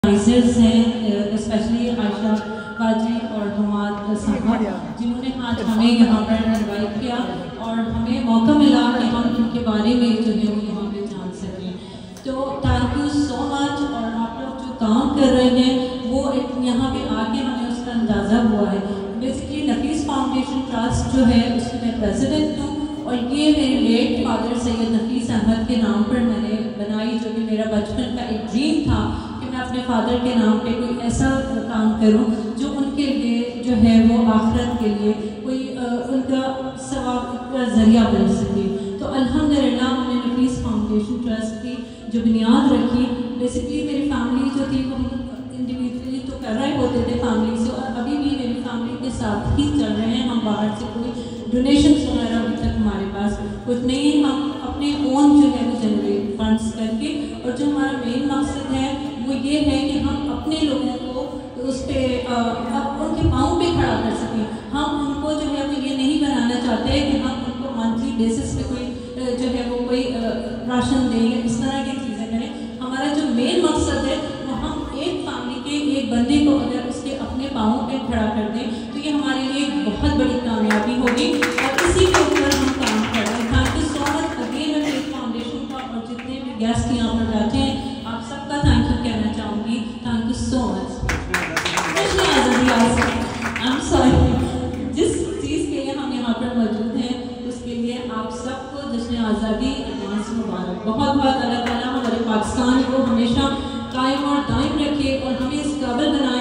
Organisers हैं, specially Ayesha बाजी और हमाद साहब, जिन्होंने आज हमें यहाँ पर इनवाइट किया और हमें मौका मिला कि हम उनके बारे में जो है वो यहाँ पे जान सकें। तो थैंक यू सो मच। और आप लोग जो काम कर रहे हैं वो यहाँ पे आके हमें उसका अंदाज़ा हुआ है। बेसिकली नफीस फाउंडेशन ट्रस्ट जो है उसकी मैं प्रेसिडेंट हूँ और ये मेरे लेट फादर सैयद नफीस अहमद के नाम पर मैंने बनाई, जो कि मेरा बचपन का एक ड्रीम था कि मैं अपने फादर के नाम पे कोई ऐसा काम करूं जो उनके लिए जो है वो आखिरत के लिए कोई उनका सवाब का ज़रिया बन सके। तो अल्हम्दुलिल्लाह हमने नफीस फाउंडेशन ट्रस्ट की जो बुनियाद रखी। बेसिकली मेरी फैमिली जो थी वो इंडिविजुअली तो कर रहे होते थे फैमिली से, और अभी भी मेरी फैमिली के साथ ही चल रहे हैं। हम बाहर से कोई डोनेशन वगैरह अभी तक हमारे पास कुछ नहीं है। हम अपने ओन जो है वो जनरेट फंड्स करके, और जो हमारा मेन मकसद है वो ये है कि हम अपने लोगों को उस पर उनके पाँव पे खड़ा कर सकें। हम उनको जो है वो ये नहीं बनाना चाहते कि हम उनको मंथली बेसिस पे कोई जो है वो कोई राशन दें या इस तरह की चीज़ें करें। हमारा जो मेन मकसद है वो हम एक फैमिली के एक बंदे को अगर उसके अपने पाँव पे खड़ा कर दें तो ये हमारे लिए एक बहुत बड़ी कामयाबी होगी, और इसी के ऊपर हम काम कर रहे हैं। Thank you so much again Nafees foundation का, और जितने भी गेस्ट यहाँ पर बैठे हैं आप सबका थैंक यू कहना चाहूँगी। Thank you so much. I am sorry, जिस चीज़ के लिए हम यहाँ पर मौजूद हैं उसके लिए आप सबको जश्न आज़ादी एडवांस मुबारक। बहुत बहुत अल्लाह ताला हमारे पाकिस्तान को हमेशा कायम और दायम रखे और हमें इस काबिल बनाए